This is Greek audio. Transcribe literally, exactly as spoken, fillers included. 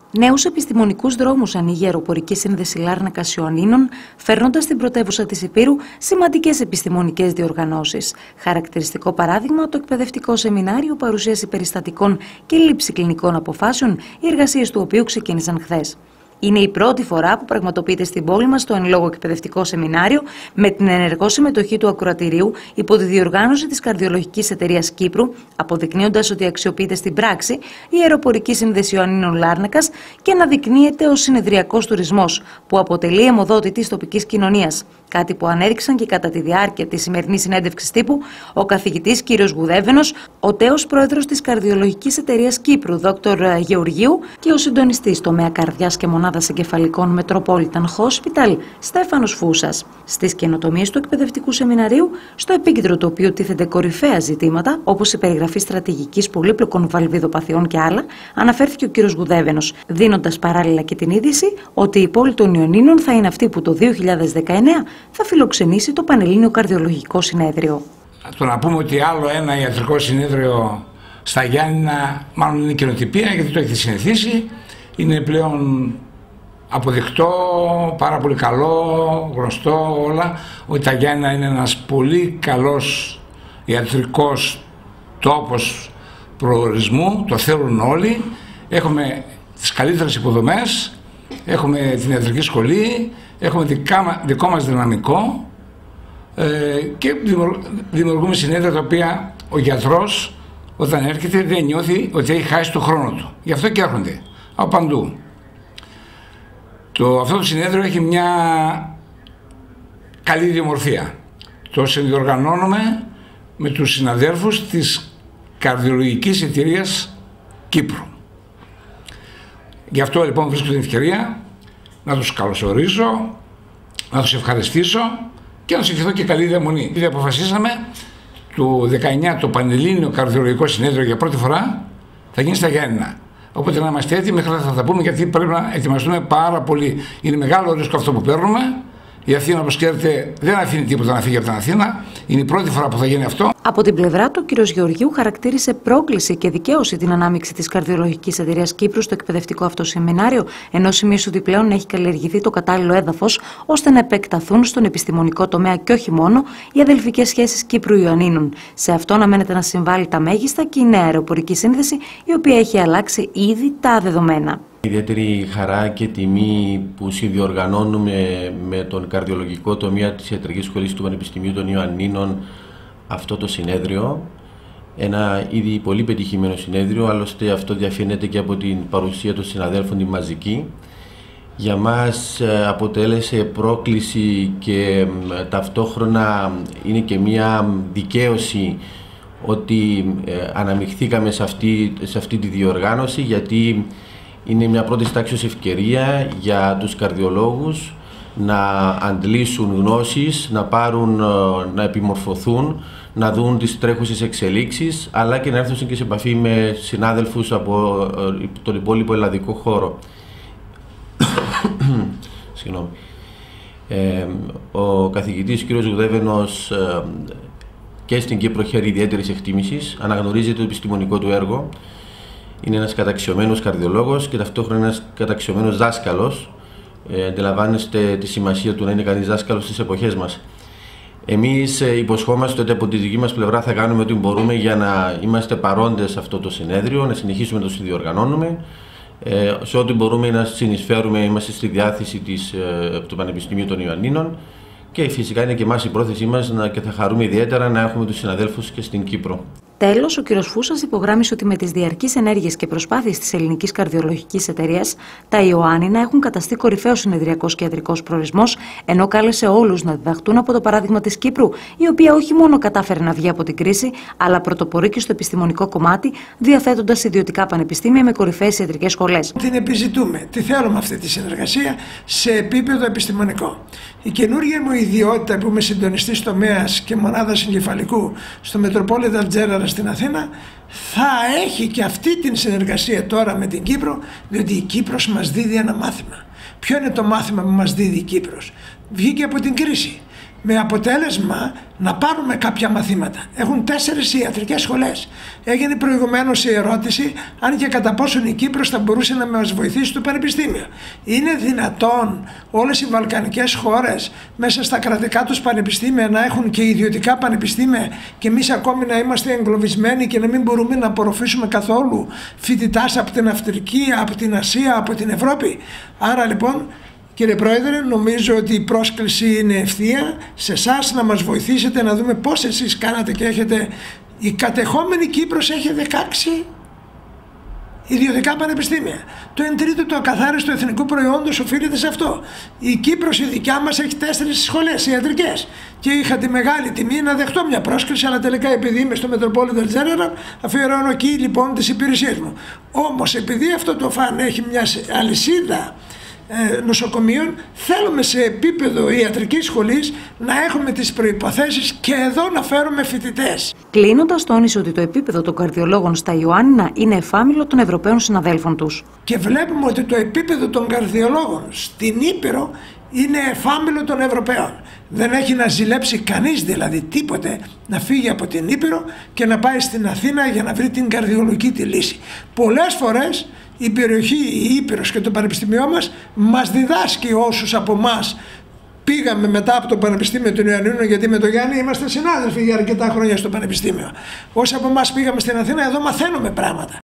Νέους επιστημονικούς δρόμους ανοίγει η Αεροπορική Σύνδεση Λάρνακας Ιωαννίνων, φέρνοντας στην πρωτεύουσα της Ηπείρου σημαντικές επιστημονικές διοργανώσεις. Χαρακτηριστικό παράδειγμα, το εκπαιδευτικό σεμινάριο παρουσίαση περιστατικών και λήψη κλινικών αποφάσεων, οι εργασίες του οποίου ξεκίνησαν χθες. Είναι η πρώτη φορά που πραγματοποιείται στην πόλη μας το εν λόγω εκπαιδευτικό σεμινάριο με την ενεργό συμμετοχή του ακροατηρίου υπό τη διοργάνωση της Καρδιολογικής Εταιρείας Κύπρου, αποδεικνύοντας ότι αξιοποιείται στην πράξη η Αεροπορική Σύνδεση Ιωαννίνων Λάρνακας και αναδεικνύεται ο συνεδριακός τουρισμός, που αποτελεί αιμοδότη της τοπικής κοινωνίας. Κάτι που ανέδειξαν και κατά τη διάρκεια της σημερινής συνέντευξης τύπου ο καθηγητής κ. Γουδέβαινος, ο τέος πρόεδρος της Καρδιολογικής Εταιρείας Κύπρου, Δ. Γεωργίου, και ο συντονιστής τομέα καρδιάς και μονάδας εγκεφαλικών Metropolitan Hospital, Στέφανος Φούσας. Στις καινοτομίες του εκπαιδευτικού σεμιναρίου, στο επίκεντρο του οποίου τίθενται κορυφαία ζητήματα, όπως η περιγραφή στρατηγικής πολύπλοκων βαλβιδοπαθειών και άλλα, αναφέρθηκε ο κ. Γουδέβαινος, δίνοντας παράλληλα και την είδηση ότι η πόλη των Ιωαννίνων θα είναι αυτή που το δύο χιλιάδες δεκαεννέα θα φιλοξενήσει το Πανελλήνιο Καρδιολογικό Συνέδριο. Το να πούμε ότι άλλο ένα ιατρικό συνέδριο στα Γιάννηνα, μάλλον είναι καινοτυπία, γιατί το έχετε συνηθίσει, είναι πλέον αποδεικτό, πάρα πολύ καλό, γνωστό όλα, ότι τα Γιάννηνα είναι ένας πολύ καλός ιατρικός τόπος προορισμού, το θέλουν όλοι, έχουμε τις καλύτερες υποδομές, έχουμε την ιατρική σχολή, έχουμε δικά, δικό μας δυναμικό ε, και δημιουργούμε συνέδρια τα οποία ο γιατρός όταν έρχεται δεν νιώθει ότι έχει χάσει το χρόνο του. Γι' αυτό και έρχονται από παντού. Το, αυτό το συνέδριο έχει μια καλή ιδιομορφία. Το συνδιοργανώνουμε με τους συναδέλφους της Καρδιολογικής Εταιρείας Κύπρου. Γι' αυτό λοιπόν βρίσκω την ευκαιρία να τους καλωσορίσω, να τους ευχαριστήσω και να τους ευχηθώ και καλή διαμονή. Επειδή αποφασίσαμε το δεκαεννέα το Πανελλήνιο Καρδιολογικό Συνέδριο για πρώτη φορά θα γίνει στα Γιάννηνα. Οπότε να είμαστε έτοιμοι, θα τα πούμε, γιατί πρέπει να ετοιμαστούμε πάρα πολύ. Είναι μεγάλο ρίσκο αυτό που παίρνουμε. Η Αθήνα, όπως ξέρετε, δεν αφήνει τίποτα να φύγει από την Αθήνα. Είναι η πρώτη φορά που θα γίνει αυτό. Από την πλευρά του, ο κ. Γεωργίου χαρακτήρισε πρόκληση και δικαίωση την ανάμειξη της Καρδιολογικής Εταιρείας Κύπρου στο εκπαιδευτικό αυτό σεμινάριο, ενώ σημείωσε ότι πλέον έχει καλλιεργηθεί το κατάλληλο έδαφος ώστε να επεκταθούν στον επιστημονικό τομέα και όχι μόνο οι αδελφικές σχέσεις Κύπρου-Ιωαννίνων. Σε αυτό αναμένεται να συμβάλλει τα μέγιστα και η νέα αεροπορική σύνδεση, η οποία έχει αλλάξει ήδη τα δεδομένα. Ιδιαίτερη χαρά και τιμή που συνδιοργανώνουμε με τον καρδιολογικό τομέα της Ιατρικής Σχολής του Πανεπιστημίου των Ιωαννίνων αυτό το συνέδριο. Ένα ήδη πολύ πετυχημένο συνέδριο, άλλωστε αυτό διαφαίνεται και από την παρουσία των συναδέλφων τη μαζική. Για μας αποτέλεσε πρόκληση και ταυτόχρονα είναι και μια δικαίωση ότι αναμειχθήκαμε σε αυτή, σε αυτή τη διοργάνωση, γιατί είναι μια πρώτη τάξης ευκαιρία για τους καρδιολόγους να αντλήσουν γνώσεις, να πάρουν, να επιμορφωθούν, να δουν τις τρέχουσες εξελίξεις, αλλά και να έρθουν και σε επαφή με συνάδελφους από τον υπόλοιπο ελλαδικό χώρο. Συγγνώμη. Ε, ο καθηγητής κ. Γουδέβαινος ε, και στην Κύπρο χαίρει ιδιαίτερης εκτίμησης, αναγνωρίζει το επιστημονικό του έργο. Είναι ένας καταξιωμένος καρδιολόγος και ταυτόχρονα ένας καταξιωμένος δάσκαλος. Ε, αντιλαμβάνεστε τη σημασία του να είναι κανείς δάσκαλος στις εποχές μας. Εμείς ε, υποσχόμαστε ότι από τη δική μας πλευρά θα κάνουμε ό,τι μπορούμε για να είμαστε παρόντες σε αυτό το συνέδριο, να συνεχίσουμε να το συνδιοργανώνουμε. Ε, σε ό,τι μπορούμε να συνεισφέρουμε, είμαστε στη διάθεση της, ε, του Πανεπιστημίου των Ιωαννίνων και φυσικά είναι και εμάς η πρόθεσή μας να, και θα χαρούμε ιδιαίτερα να έχουμε τους συναδέλφους και στην Κύπρο. Τέλος, ο κ. Φούσας υπογράμμισε ότι με τις διαρκείς ενέργειες και προσπάθειες της Ελληνικής Καρδιολογικής Εταιρείας, τα Ιωάννινα έχουν καταστεί κορυφαίος συνεδριακός και ιατρικός προορισμός, ενώ κάλεσε όλους να διδαχτούν από το παράδειγμα της Κύπρου, η οποία όχι μόνο κατάφερε να βγει από την κρίση, αλλά πρωτοπορεί και στο επιστημονικό κομμάτι, διαθέτοντας ιδιωτικά πανεπιστήμια με κορυφαίες ιατρικές σχολές. Την επιζητούμε, τη θέλουμε αυτή τη συνεργασία σε επίπεδο επιστημονικό. Η καινούργια μου ιδιότητα που είμαι συντονιστής τομέας και μονάδας εγκεφαλικού στο Metropolitan General στην Αθήνα θα έχει και αυτή την συνεργασία τώρα με την Κύπρο, διότι η Κύπρος μας δίδει ένα μάθημα. Ποιο είναι το μάθημα που μας δίδει η Κύπρος? Βγήκε από την κρίση. με αποτέλεσμα να πάρουμε κάποια μαθήματα. Έχουν τέσσερις ιατρικές σχολές. Έγινε προηγουμένως η ερώτηση αν και κατά πόσον η Κύπρος θα μπορούσε να μας βοηθήσει στο πανεπιστήμιο. Είναι δυνατόν όλες οι βαλκανικές χώρες μέσα στα κρατικά τους πανεπιστήμια να έχουν και ιδιωτικά πανεπιστήμια και εμείς ακόμη να είμαστε εγκλωβισμένοι και να μην μπορούμε να απορροφήσουμε καθόλου φοιτητάς από την Αφρική, από την Ασία, από την Ευρώπη? Άρα λοιπόν, κύριε Πρόεδρε, νομίζω ότι η πρόσκληση είναι ευθεία σε εσάς να μας βοηθήσετε να δούμε πώς εσείς κάνατε και έχετε. Η κατεχόμενη Κύπρος έχει δεκαέξι ιδιωτικά πανεπιστήμια. Το εν τρίτο το ακαθάριστο εθνικού προϊόντος οφείλεται σε αυτό. Η Κύπρος η δικιά μας έχει τέσσερις σχολές ιατρικές και είχα τη μεγάλη τιμή να δεχτώ μια πρόσκληση, αλλά τελικά επειδή είμαι στο Metropolitan General αφιερώνω εκεί λοιπόν τις υπηρεσίες μου. Όμως επειδή αυτό το φαν έχει μια αλυσίδα νοσοκομείων, θέλουμε σε επίπεδο ιατρικής σχολής να έχουμε τις προϋποθέσεις και εδώ να φέρουμε φοιτητές. Κλείνοντας, τόνισε ότι το επίπεδο των καρδιολόγων στα Ιωάννινα είναι εφάμιλο των Ευρωπαίων συναδέλφων τους. Και βλέπουμε ότι το επίπεδο των καρδιολόγων στην Ήπειρο είναι εφάμιλο των Ευρωπαίων. Δεν έχει να ζηλέψει κανείς δηλαδή τίποτε να φύγει από την Ήπειρο και να πάει στην Αθήνα για να βρει την καρδιολογική τη λύση. Πολλές φορές η περιοχή, η Ήπειρος και το πανεπιστήμιό μας μας διδάσκει όσους από εμάς πήγαμε μετά από το Πανεπιστήμιο των Ιωαννίνων, γιατί με τον Γιάννη είμαστε συνάδελφοι για αρκετά χρόνια στο Πανεπιστήμιο. Όσοι από εμάς πήγαμε στην Αθήνα, εδώ μαθαίνουμε πράγματα.